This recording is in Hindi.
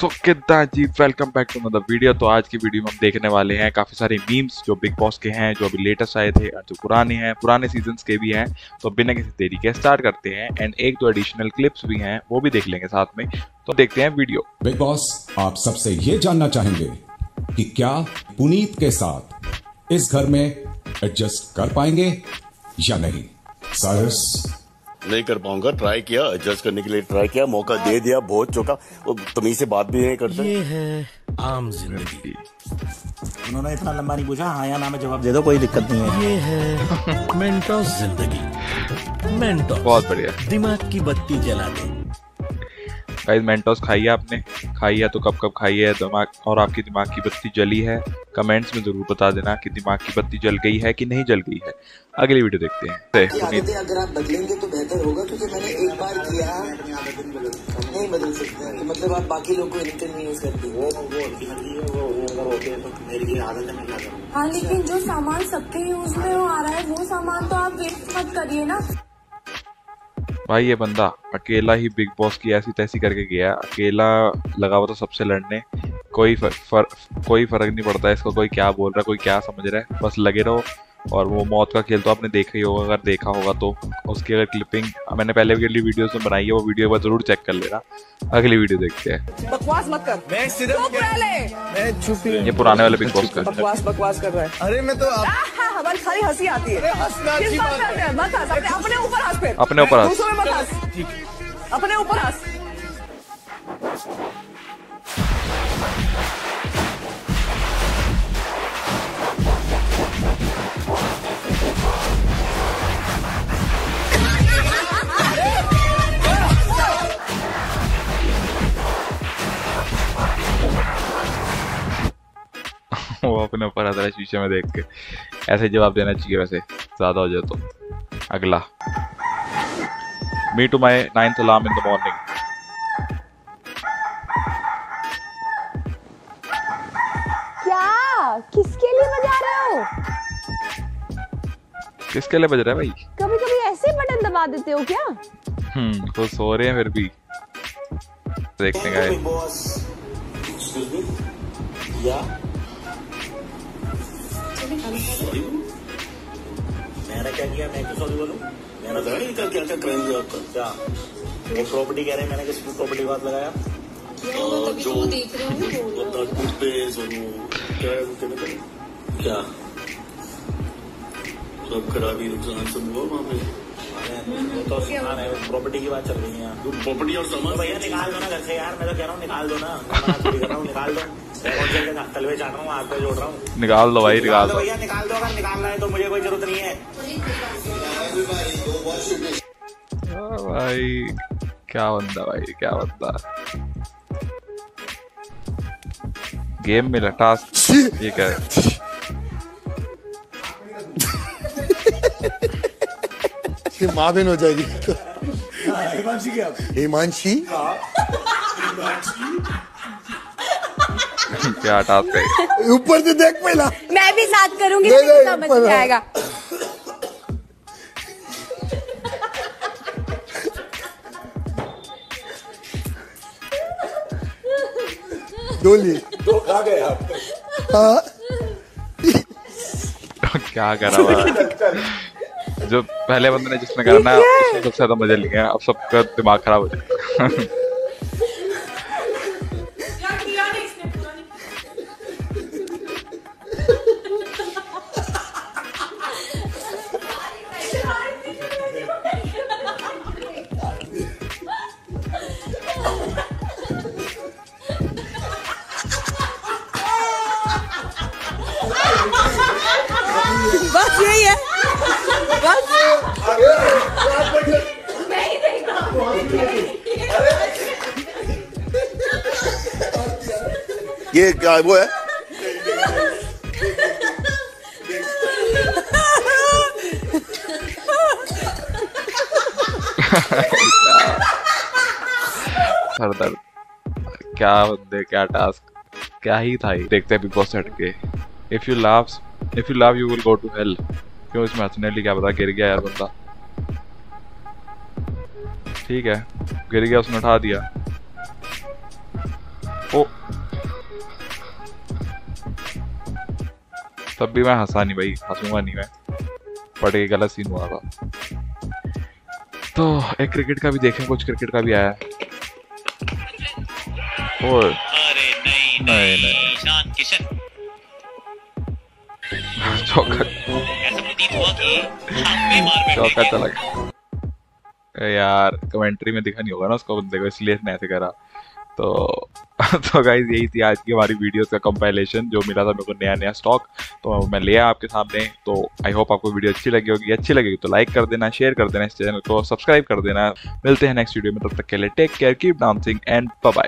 सो कितना जी, welcome back to another video. तो आज की वीडियो में हम देखने वाले हैं काफ़ी सारे मीम्स जो बिग बॉस के हैं, जो अभी लेटेस्ट आए थे और जो पुराने हैं, पुराने सीजन्स के भी हैं। तो बिना किसी देरी के स्टार्ट करते हैं एंड एक दो एडिशनल क्लिप्स भी हैं, वो भी देख लेंगे साथ में। तो देखते हैं वीडियो। बिग बॉस आप सबसे ये जानना चाहेंगे कि क्या पुनीत के साथ इस घर में एडजस्ट कर पाएंगे या नहीं। साइरस नहीं कर पाऊंगा, ट्राई किया, एडजस्ट करने के लिए ट्राई किया, मौका दे दिया, बहुत चौका, वो तमीज से बात भी नहीं करते। ये है आम जिंदगी। उन्होंने इतना लंबा नहीं पूछा, हाँ या ना में जवाब दे दो, कोई दिक्कत नहीं है। ये है मेंटोस जिंदगी। मेंटोस बहुत बढ़िया। दिमाग की बत्ती जला दे। गाइस मेंटोस खाइए, आपने खाई है तो कब कब खाई है, दिमाग और आपकी दिमाग की बत्ती जली है? कमेंट्स में जरूर बता देना कि दिमाग की बत्ती जल गई है कि नहीं जल गई है। अगली वीडियो देखते हैं। आदतें अगर आप बदलेंगे तो बेहतर होगा, क्योंकि मैंने एक बार किया, नहीं बदल सकते हैं। तो मतलब आप बाकी लोग को इनकन्वीनियंस करते हो। हाँ, लेकिन जो सामान सबके यूज में आ रहा है वो सामान तो आप वेस्ट मत करिए ना भाई। ये बंदा अकेला ही बिग बॉस की ऐसी तैसी करके गया, अकेला लगा हुआ तो सबसे लड़ने। कोई फर्क नहीं पड़ता इसको, कोई क्या बोल रहा है, कोई क्या समझ रहा है, बस लगे रहो। और वो मौत का खेल तो आपने देखा ही होगा, अगर देखा होगा तो उसकी अगर क्लिपिंग मैंने पहले भी वीडियोस में बनाई है, वो वीडियो पर जरूर चेक कर लेना। अगली वीडियो देखते हैं। बकवास मत कर, मैं सिर्फ मैं चुप। ये पुराने वाले बिग बॉस का बकवास कर रहा है। अरे मैं तो हमारी सारी हंसी आती है। किस बात पे हंस? मत हंस, अपने ऊपर हंस, फिर अपने ऊपर हंस, दूसरों में मत हंस, अपने ऊपर हंस। वो अपने ऊपर हंस रहा है शीशे में देख के। ऐसे जवाब देना चाहिए वैसे, ज्यादा हो जाए तो। अगला, me to my 9th alarm in the morning. क्या? किसके लिए बजा रहे हो? किसके लिए बज रहा है भाई? कभी कभी ऐसे बटन दबा देते हो क्या? तो सो रहे हैं फिर भी। देखने का है। मैंने क्या किया? मैं क्यों सॉरी बोलूं? मैंने तो नहीं क्या क्या क्राइम किया आपका? क्या वो प्रॉपर्टी कह रहे हैं, मैंने किसी प्रॉपर्टी की बात लगाया? जो देख रहे हो टूथपेस्ट और क्या सब खराबी नुकसान सब हुआ वहाँ पे। तो सामान है, प्रॉपर्टी की बात चल रही है। प्रॉपर्टी और सामान भैया निकाल दो ना घर से यार, मैं तो कह रहा हूँ निकाल दो ना, निकाल दो। तलवे चाट रहा हूँ, हाथ पे जोड़ रहा हूँ। निकाल दो भाई, निकाल दो भैया, निकाल दो। अगर निकालना है तो मुझे कोई जरूरत नहीं है भाई। क्या बंदा भाई, क्या बंदा। गेम मिला टास्क, ये क्या है? माँ बहन हो जाएगी। हिमांशी क्या? हिमांशी क्या टास्क है? ऊपर से देख पहला। मैं भी साथ करूंगी, समझ में आएगा। डोली तो खा गए आप। हाँ क्या करा हुआ जो पहले बंदे ने जिसने करना है उसने सबसे ज्यादा मजा लिया। अब सबका दिमाग खराब हो जाएगा। बस यही है, बस ये क्या वो है? सरदर्द। क्या बंदे, क्या टास्क, क्या ही था। देखते हैं बिग बॉस सेट के। If you love you will go to hell. क्यों इसमें हंसने लिए, क्या पता, गिर गया यार बंदा। ठीक है, गिर गया, उसने उठा दिया। ओ तब भी मैं हंसा नहीं भाई, हंसूंगा नहीं मैं, बट ये गलत सीन हुआ था। तो एक क्रिकेट का भी देखें, कुछ क्रिकेट का भी आया है। और नहीं ईशान किशन चौका ऐसा प्रतीत हुआ कि हम भी मार बैठे चौका चला गया यार, कमेंट्री में दिखा नहीं होगा ना उसको बंदे को, इसलिए इसने ऐसे करा। तो गाइस यही थी आज की हमारी वीडियोस का कंपाइलेशन, जो मिला था मेरे को नया नया स्टॉक, तो मैं ले आया आपके सामने। तो आई होप आपको वीडियो अच्छी लगी होगी, अच्छी लगेगी तो लाइक कर देना, शेयर कर देना, इस चैनल को सब्सक्राइब कर देना। मिलते हैं नेक्स्ट वीडियो में, तब तक के लिए take care, keep dancing and bye bye.